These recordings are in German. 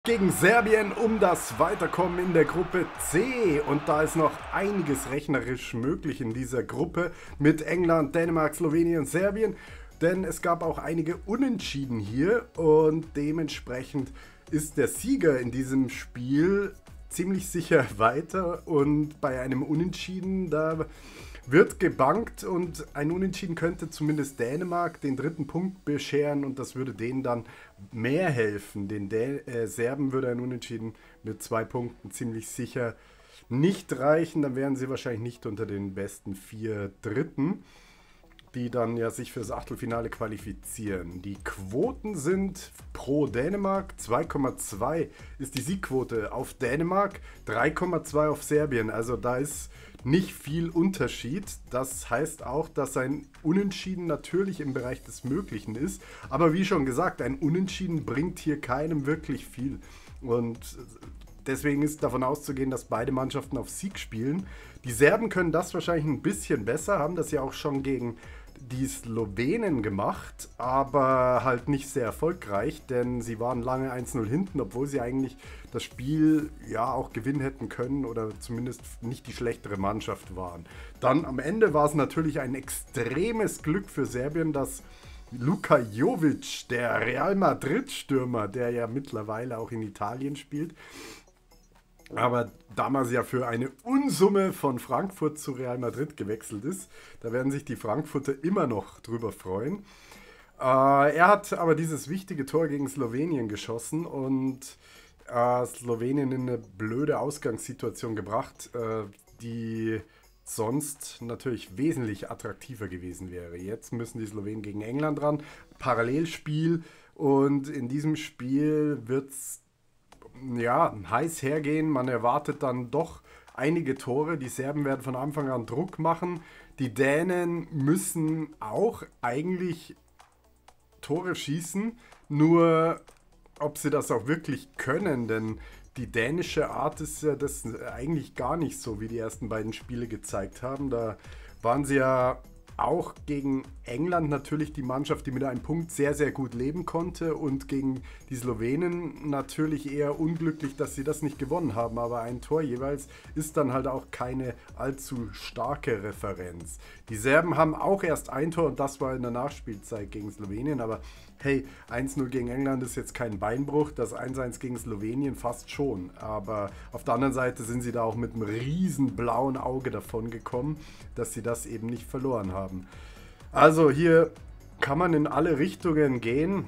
Gegen Serbien um das Weiterkommen in der Gruppe C. Und da ist noch einiges rechnerisch möglich in dieser Gruppe mit England, Dänemark, Slowenien und Serbien. Denn es gab auch einige Unentschieden hier und dementsprechend ist der Sieger in diesem Spiel ziemlich sicher weiter. Und bei einem Unentschieden, da wird gebankt und ein Unentschieden könnte zumindest Dänemark den dritten Punkt bescheren und das würde denen dann mehr helfen. Den Serben würde ein Unentschieden mit 2 Punkten ziemlich sicher nicht reichen. Dann wären sie wahrscheinlich nicht unter den besten 4 Dritten, die dann ja sich fürs Achtelfinale qualifizieren. Die Quoten sind pro Dänemark. 2,2 ist die Siegquote auf Dänemark, 3,2 auf Serbien. Also da ist nicht viel Unterschied. Das heißt auch, dass ein Unentschieden natürlich im Bereich des Möglichen ist. Aber wie schon gesagt, ein Unentschieden bringt hier keinem wirklich viel. Und deswegen ist davon auszugehen, dass beide Mannschaften auf Sieg spielen. Die Serben können das wahrscheinlich ein bisschen besser, haben das ja auch schon gegen die Slowenen gemacht, aber halt nicht sehr erfolgreich, denn sie waren lange 1:0 hinten, obwohl sie eigentlich das Spiel ja auch gewinnen hätten können oder zumindest nicht die schlechtere Mannschaft waren. Dann am Ende war es natürlich ein extremes Glück für Serbien, dass Luka Jovic, der Real Madrid-Stürmer, der ja mittlerweile auch in Italien spielt, aber damals ja für eine Unsumme von Frankfurt zu Real Madrid gewechselt ist. Da werden sich die Frankfurter immer noch drüber freuen. Er hat aber dieses wichtige Tor gegen Slowenien geschossen und Slowenien in eine blöde Ausgangssituation gebracht, die sonst natürlich wesentlich attraktiver gewesen wäre. Jetzt müssen die Slowenen gegen England ran. Parallelspiel und in diesem Spiel wird es ja, heiß hergehen. Man erwartet dann doch einige Tore. Die Serben werden von Anfang an Druck machen. Die Dänen müssen auch eigentlich Tore schießen. Nur ob sie das auch wirklich können, denn die dänische Art ist ja das eigentlich gar nicht so, wie die ersten beiden Spiele gezeigt haben. Da waren sie ja auch gegen England natürlich die Mannschaft, die mit einem Punkt sehr, sehr gut leben konnte und gegen die Slowenen natürlich eher unglücklich, dass sie das nicht gewonnen haben. Aber ein Tor jeweils ist dann halt auch keine allzu starke Referenz. Die Serben haben auch erst ein Tor und das war in der Nachspielzeit gegen Slowenien. Aber hey, 1:0 gegen England ist jetzt kein Beinbruch, das 1:1 gegen Slowenien fast schon. Aber auf der anderen Seite sind sie da auch mit einem riesen blauen Auge davon gekommen, dass sie das eben nicht verloren haben. Also hier kann man in alle Richtungen gehen.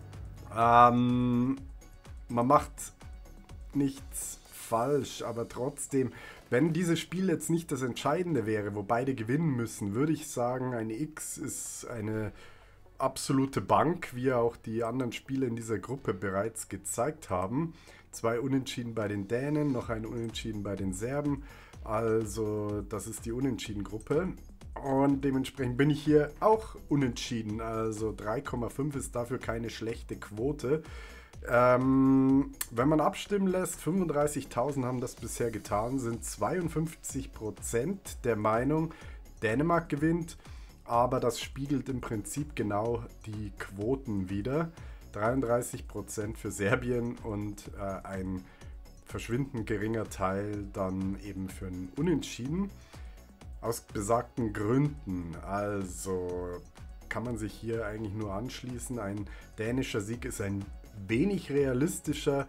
Man macht nichts falsch, aber trotzdem, wenn dieses Spiel jetzt nicht das Entscheidende wäre, wo beide gewinnen müssen, würde ich sagen, eine X ist eine absolute Bank, wie auch die anderen Spiele in dieser Gruppe bereits gezeigt haben. 2 Unentschieden bei den Dänen, noch ein Unentschieden bei den Serben. Also das ist die Unentschieden-Gruppe. Und dementsprechend bin ich hier auch unentschieden. Also 3,5 ist dafür keine schlechte Quote. Wenn man abstimmen lässt, 35.000 haben das bisher getan, sind 52% der Meinung, Dänemark gewinnt. Aber das spiegelt im Prinzip genau die Quoten wider. 33% für Serbien und ein verschwindend geringer Teil dann eben für ein Unentschieden. Aus besagten Gründen. Also kann man sich hier eigentlich nur anschließen. Ein dänischer Sieg ist ein wenig realistischer,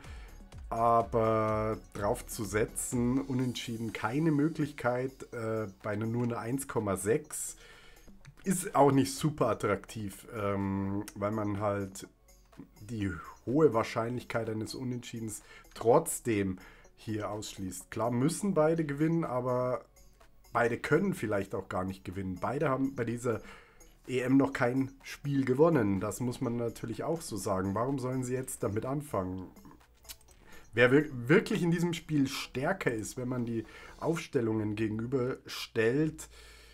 aber drauf zu setzen, unentschieden keine Möglichkeit, bei nur einer 1,6 ist auch nicht super attraktiv, weil man halt die hohe Wahrscheinlichkeit eines Unentschiedens trotzdem hier ausschließt. Klar müssen beide gewinnen, aber beide können vielleicht auch gar nicht gewinnen. Beide haben bei dieser EM noch kein Spiel gewonnen. Das muss man natürlich auch so sagen. Warum sollen sie jetzt damit anfangen? Wer wirklich in diesem Spiel stärker ist, wenn man die Aufstellungen gegenüberstellt,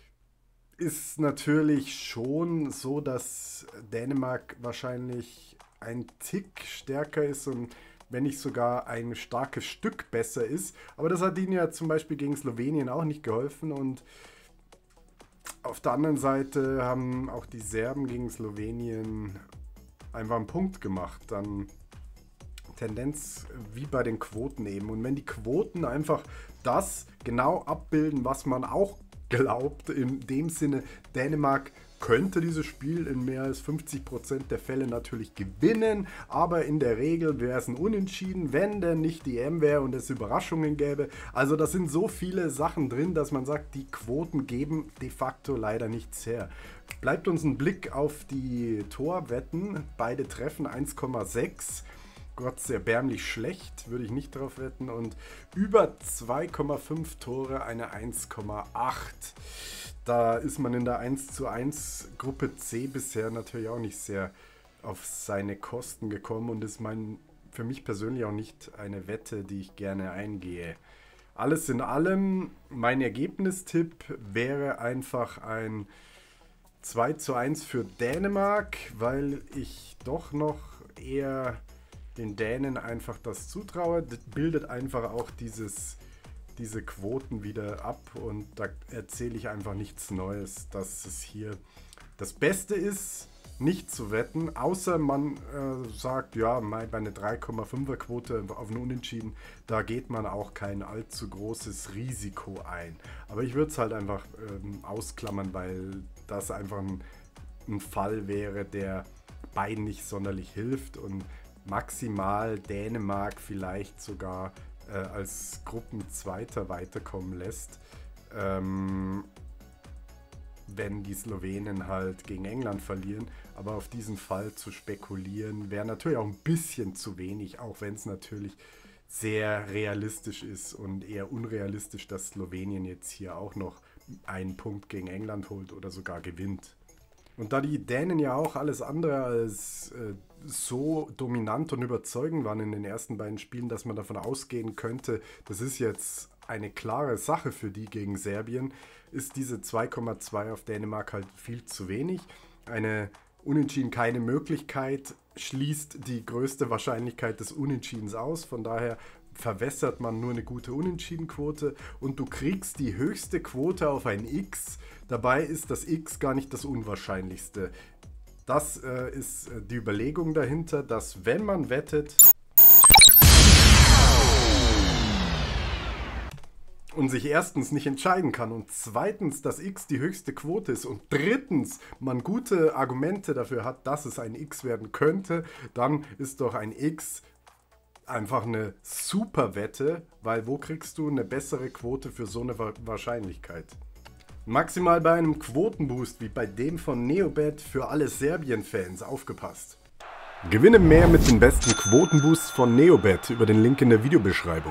ist natürlich schon so, dass Dänemark wahrscheinlich ein Tick stärker ist und wenn nicht sogar ein starkes Stück besser ist. Aber das hat ihnen ja zum Beispiel gegen Slowenien auch nicht geholfen. Und auf der anderen Seite haben auch die Serben gegen Slowenien einfach einen Punkt gemacht. Dann Tendenz wie bei den Quoten eben. Und wenn die Quoten einfach das genau abbilden, was man auch glaubt, in dem Sinne, Dänemark könnte dieses Spiel in mehr als 50% der Fälle natürlich gewinnen, aber in der Regel wäre es ein Unentschieden, wenn denn nicht die EM wäre und es Überraschungen gäbe. Also da sind so viele Sachen drin, dass man sagt, die Quoten geben de facto leider nichts her. Bleibt uns ein Blick auf die Torwetten. Beide treffen 1,6. Gott, sehr erbärmlich schlecht, würde ich nicht drauf wetten. Und über 2,5 Tore eine 1,8. Da ist man in der 1:1 Gruppe C bisher natürlich auch nicht sehr auf seine Kosten gekommen und ist für mich persönlich auch nicht eine Wette, die ich gerne eingehe. Alles in allem, mein Ergebnistipp wäre einfach ein 2:1 für Dänemark, weil ich doch noch eher den Dänen einfach das zutraue. Das bildet einfach auch diese Quoten wieder ab und da erzähle ich einfach nichts Neues, dass es hier das Beste ist, nicht zu wetten, außer man sagt, ja, bei einer 3,5er Quote auf einen Unentschieden, da geht man auch kein allzu großes Risiko ein. Aber ich würde es halt einfach ausklammern, weil das einfach ein Fall wäre, der beiden nicht sonderlich hilft und maximal Dänemark vielleicht sogar als Gruppenzweiter weiterkommen lässt, wenn die Slowenen halt gegen England verlieren. Aber auf diesen Fall zu spekulieren, wäre natürlich auch ein bisschen zu wenig, auch wenn es natürlich sehr realistisch ist und eher unrealistisch, dass Slowenien jetzt hier auch noch einen Punkt gegen England holt oder sogar gewinnt. Und da die Dänen ja auch alles andere als so dominant und überzeugend waren in den ersten beiden Spielen, dass man davon ausgehen könnte, das ist jetzt eine klare Sache für die gegen Serbien, ist diese 2,2 auf Dänemark halt viel zu wenig. Eine Unentschieden keine Möglichkeit schließt die größte Wahrscheinlichkeit des Unentschiedens aus. Von daher verwässert man nur eine gute Unentschiedenquote und du kriegst die höchste Quote auf ein X. Dabei ist das X gar nicht das Unwahrscheinlichste. Das ist die Überlegung dahinter, dass wenn man wettet und sich erstens nicht entscheiden kann und zweitens das X die höchste Quote ist und drittens man gute Argumente dafür hat, dass es ein X werden könnte, dann ist doch ein X einfach eine super Wette, weil wo kriegst du eine bessere Quote für so eine Wahrscheinlichkeit? Maximal bei einem Quotenboost wie bei dem von Neobet für alle Serbien-Fans, aufgepasst. Gewinne mehr mit den besten Quotenboosts von Neobet über den Link in der Videobeschreibung.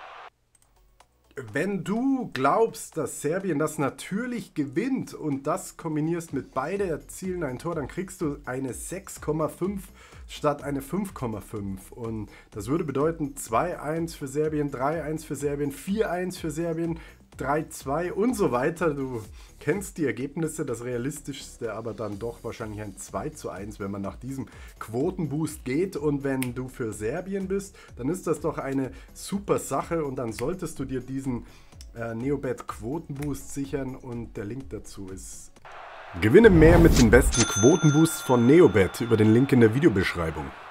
Wenn du glaubst, dass Serbien das natürlich gewinnt und das kombinierst mit beide erzielen ein Tor, dann kriegst du eine 6,5 statt eine 5,5. Und das würde bedeuten 2:1 für Serbien, 3:1 für Serbien, 4:1 für Serbien, 3:2 und so weiter. Du kennst die Ergebnisse, das realistischste aber dann doch wahrscheinlich ein 2:1, wenn man nach diesem Quotenboost geht. Und wenn du für Serbien bist, dann ist das doch eine super Sache und dann solltest du dir diesen Neobet Quotenboost sichern und der Link dazu ist... Gewinne mehr mit den besten Quotenboosts von Neobet über den Link in der Videobeschreibung.